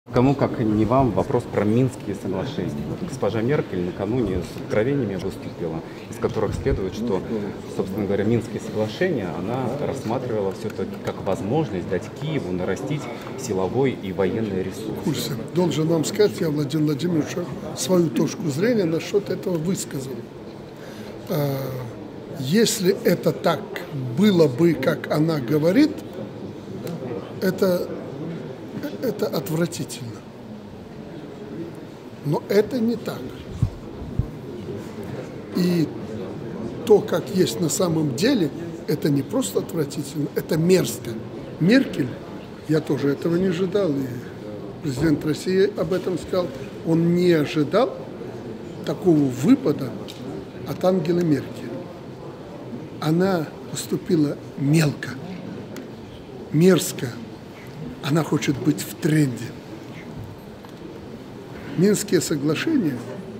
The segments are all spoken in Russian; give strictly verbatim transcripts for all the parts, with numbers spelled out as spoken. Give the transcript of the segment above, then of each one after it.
Кому, как не вам, вопрос про Минские соглашения. Вот госпожа Меркель накануне с откровениями выступила, из которых следует, что, собственно говоря, Минские соглашения она рассматривала все-таки как возможность дать Киеву нарастить силовой и военный ресурс. Курсе. Должен вам сказать, я, Владимир Владимирович, свою точку зрения насчет этого высказал. Если это так было бы, как она говорит, это, это отвратительно. Но это не так. И то, как есть на самом деле, это не просто отвратительно, это мерзко. Меркель, я тоже этого не ожидал, и президент России об этом сказал, он не ожидал такого выпада от Ангелы Меркель. Она поступила мелко, мерзко. Она хочет быть в тренде. Минские соглашения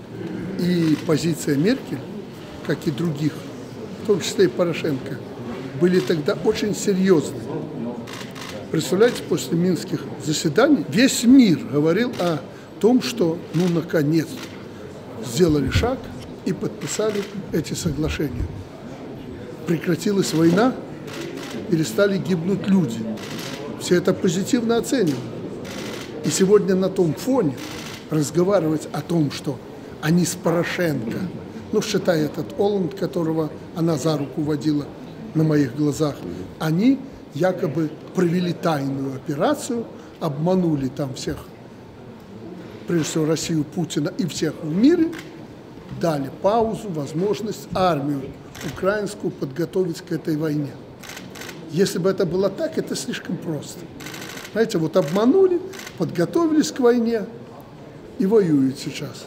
и позиция Меркель, как и других, в том числе и Порошенко, были тогда очень серьезны. Представляете, после минских заседаний весь мир говорил о том, что, ну, наконец, сделали шаг и подписали эти соглашения. Прекратилась война, перестали гибнуть люди. Все это позитивно оценивают. И сегодня на том фоне разговаривать о том, что они с Порошенко, ну, считай этот Оланд, которого она за руку водила на моих глазах, они якобы провели тайную операцию, обманули там всех, прежде всего Россию, Путина и всех в мире, дали паузу, возможность армию украинскую подготовить к этой войне. Если бы это было так, это слишком просто. Знаете, вот обманули, подготовились к войне и воюют сейчас.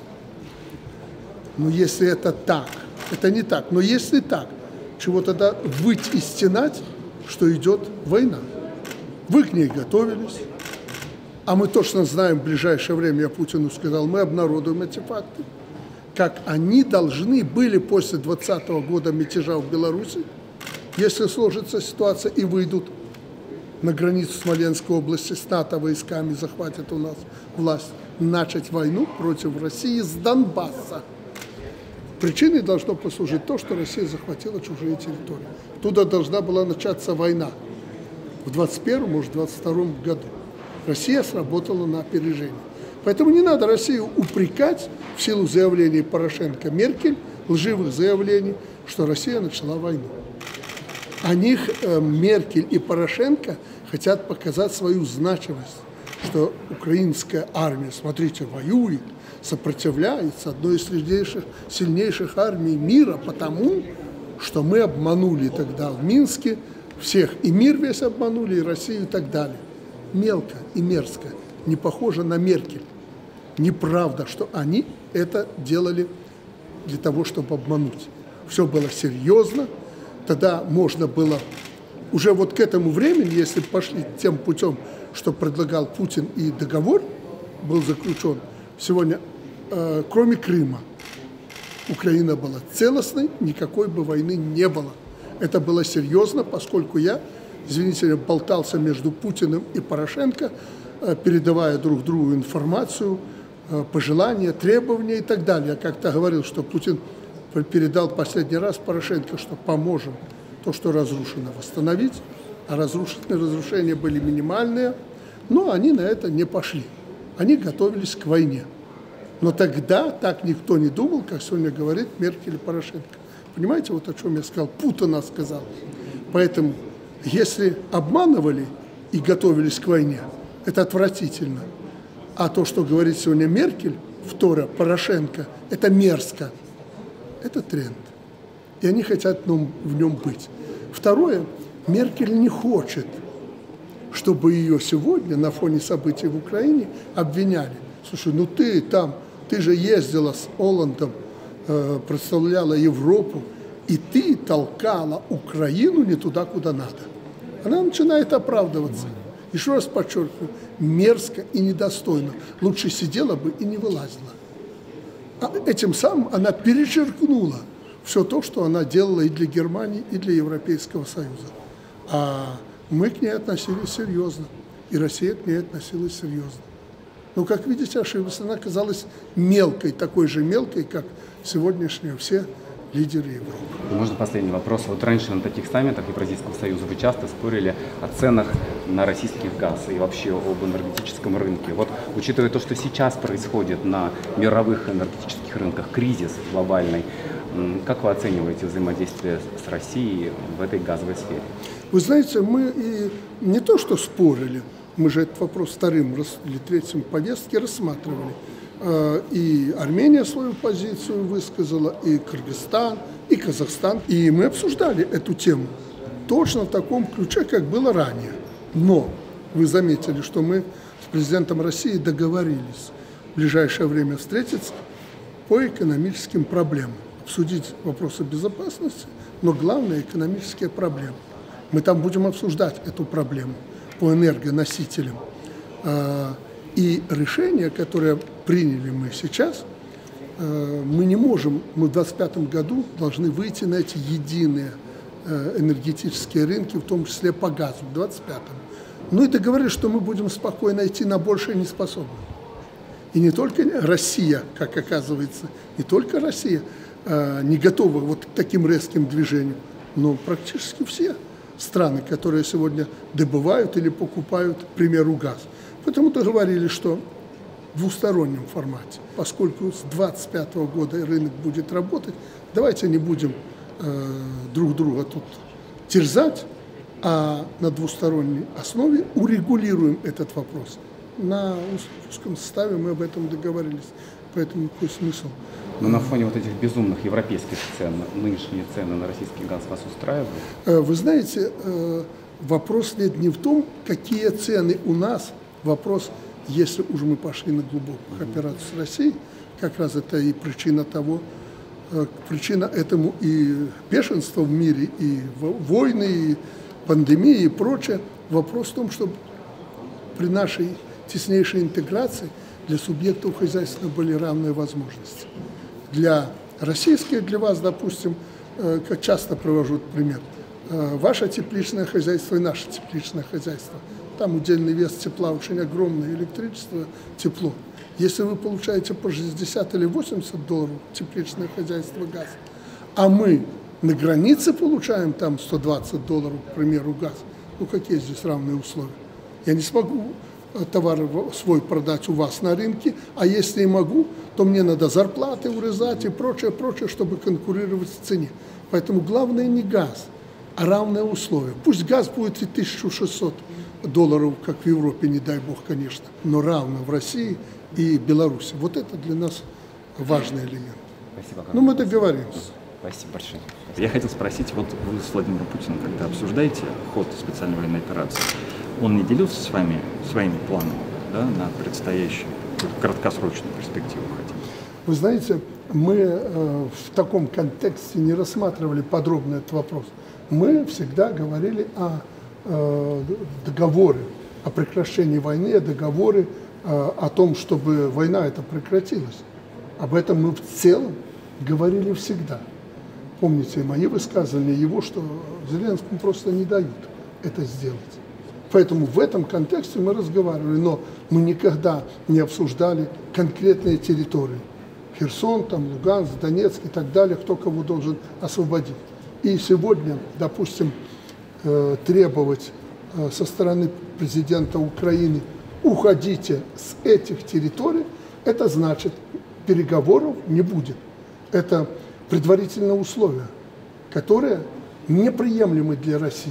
Но если это так, это не так, но если так, чего тогда выть и стенать, что идет война? Вы к ней готовились, а мы точно знаем, в ближайшее время, я Путину сказал, мы обнародуем эти факты, как они должны были после двадцатого года мятежа в Беларуси, если сложится ситуация и выйдут на границу Смоленской области с НАТО войсками, захватят у нас власть, начать войну против России с Донбасса. Причиной должно послужить то, что Россия захватила чужие территории. Туда должна была начаться война в двадцать первом, может, в двадцать втором году. Россия сработала на опережение. Поэтому не надо Россию упрекать в силу заявлений Порошенко, Меркель, лживых заявлений, что Россия начала войну. Они, э, Меркель и Порошенко, хотят показать свою значимость, что украинская армия, смотрите, воюет, сопротивляется, одной из сильнейших, сильнейших армий мира, потому что мы обманули тогда в Минске всех, и мир весь обманули, и Россию, и так далее. Мелко и мерзко, не похоже на Меркель. Неправда, что они это делали для того, чтобы обмануть. Все было серьезно, тогда можно было, уже вот к этому времени, если пошли тем путем, что предлагал Путин, и договор был заключен, сегодня, э, кроме Крыма, Украина была целостной, никакой бы войны не было. Это было серьезно, поскольку я, извините, болтался между Путиным и Порошенко, э, передавая друг другу информацию, э, пожелания, требования и так далее. Я как-то говорил, что Путин передал последний раз Порошенко, что поможем то, что разрушено, восстановить, а разрушенные разрушения были минимальные, но они на это не пошли. Они готовились к войне. Но тогда так никто не думал, как сегодня говорит Меркель и Порошенко. Понимаете, вот о чем я сказал? Путина сказал. Поэтому, если обманывали и готовились к войне, это отвратительно. А то, что говорит сегодня Меркель, второе, Порошенко, это мерзко. Это тренд. И они хотят в нем быть. Второе, Меркель не хочет, чтобы ее сегодня на фоне событий в Украине обвиняли. Слушай, ну ты там, ты же ездила с Оландом, э, представляла Европу, и ты толкала Украину не туда, куда надо. Она начинает оправдываться. Еще раз подчеркиваю, мерзко и недостойно. Лучше сидела бы и не вылазила. А этим самым она перечеркнула все то, что она делала и для Германии, и для Европейского Союза. А мы к ней относились серьезно, и Россия к ней относилась серьезно. Но, как видите, ошиблась. Она оказалась мелкой, такой же мелкой, как сегодняшние все лидеры Европы. И можно последний вопрос. Вот раньше на таких саммитах Евразийского союза вы часто спорили о ценах на российский газ и вообще об энергетическом рынке. Вот учитывая то, что сейчас происходит на мировых энергетических рынках, кризис глобальный, как вы оцениваете взаимодействие с Россией в этой газовой сфере? Вы знаете, мы и не то что спорили, мы же этот вопрос вторым или третьим в повестке рассматривали. И Армения свою позицию высказала, и Кыргызстан, и Казахстан. И мы обсуждали эту тему точно в таком ключе, как было ранее. Но вы заметили, что мы с президентом России договорились в ближайшее время встретиться по экономическим проблемам, обсудить вопросы безопасности, но главное – экономические проблемы. Мы там будем обсуждать эту проблему по энергоносителям. И решение, которое приняли мы сейчас, мы не можем, мы в двадцать пятом году должны выйти на эти единые энергетические рынки, в том числе по газу, в двадцать пятом. Ну и договорились, что мы будем спокойно идти на большее не способны. И не только Россия, как оказывается, не только Россия не готова вот к таким резким движениям, но практически все страны, которые сегодня добывают или покупают, к примеру, газ. Поэтому договорились, что в двустороннем формате, поскольку с двадцать пятого года рынок будет работать, давайте не будем э, друг друга тут терзать, а на двусторонней основе урегулируем этот вопрос. На узком составе мы об этом договорились, поэтому какой смысл? Но на фоне вот этих безумных европейских цен, нынешние цены на российский газ вас устраивают? Вы знаете, вопрос ведь не в том, какие цены у нас, вопрос, если уже мы пошли на глубокую операцию с Россией, как раз это и причина того, причина этому и бешенство в мире, и войны, и пандемии, и прочее. Вопрос в том, чтобы при нашей теснейшей интеграции для субъектов хозяйства были равные возможности. Для российских, для вас, допустим, как часто привожу пример, ваше тепличное хозяйство и наше тепличное хозяйство. Там удельный вес тепла очень огромный, электричество, тепло. Если вы получаете по шестьдесят или восемьдесят долларов тепличное хозяйство газ, а мы на границе получаем там сто двадцать долларов, к примеру, газ, ну какие здесь равные условия? Я не смогу товар свой продать у вас на рынке, а если и могу, то мне надо зарплаты урезать и прочее, прочее, чтобы конкурировать в цене. Поэтому главное не газ, а равные условия. Пусть газ будет и тысяча шестьсот долларов, как в Европе, не дай бог, конечно, но равно в России и Беларуси. Вот это для нас важный элемент. Спасибо. Ну, мы договоримся. Спасибо большое. Я хотел спросить, вот вы с Владимиром Путиным, когда обсуждаете ход специальной военной операции, он не делился с вами своими планами, да, на предстоящую краткосрочную перспективу? Хотите? Вы знаете, мы э, в таком контексте не рассматривали подробно этот вопрос. Мы всегда говорили о э, договоре, о прекращении войны, о договоре, э, о том, чтобы война эта прекратилась. Об этом мы в целом говорили всегда. Помните мои высказывания, его, что Зеленскому просто не дают это сделать. Поэтому в этом контексте мы разговаривали, но мы никогда не обсуждали конкретные территории. Херсон, там, Луганск, Донецк и так далее, кто кого должен освободить. И сегодня, допустим, э, требовать э, со стороны президента Украины «уходите с этих территорий», это значит, переговоров не будет. Это предварительное условие, которое неприемлемо для России.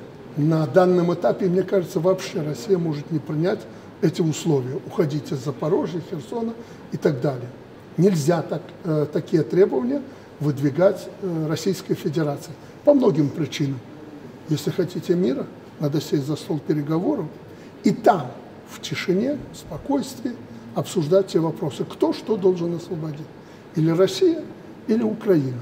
На данном этапе, мне кажется, вообще Россия может не принять эти условия. Уходить из Запорожья, Херсона и так далее. Нельзя так, э, такие требования выдвигать э, Российской Федерации по многим причинам. Если хотите мира, надо сесть за стол переговоров и там, в тишине, в спокойствии, обсуждать те вопросы, кто что должен освободить. Или Россия, или Украина.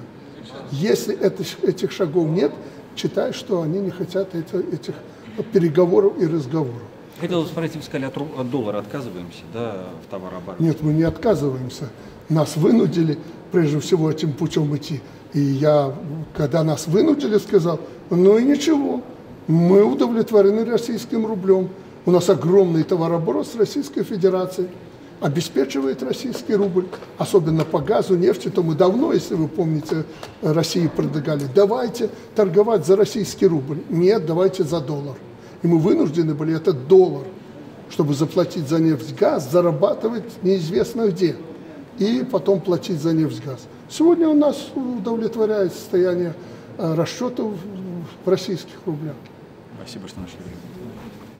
Если это, этих шагов нет, считай, что они не хотят это, этих переговоров и разговоров. Хотел спросить, вы сказали, от, от доллара отказываемся, да, в товарообороте? Нет, мы не отказываемся. Нас вынудили, прежде всего, этим путем идти. И я, когда нас вынудили, сказал, ну и ничего, мы удовлетворены российским рублем. У нас огромный товарооборот с Российской Федерацией. обеспечивает российский рубль, особенно по газу, нефти, то мы давно, если вы помните, России предлагали, давайте торговать за российский рубль. Нет, давайте за доллар. И мы вынуждены были этот доллар, чтобы заплатить за нефть, газ, зарабатывать неизвестно где. И потом платить за нефть, газ. Сегодня у нас удовлетворяет состояние расчетов в российских рублях. Спасибо, что нашли время.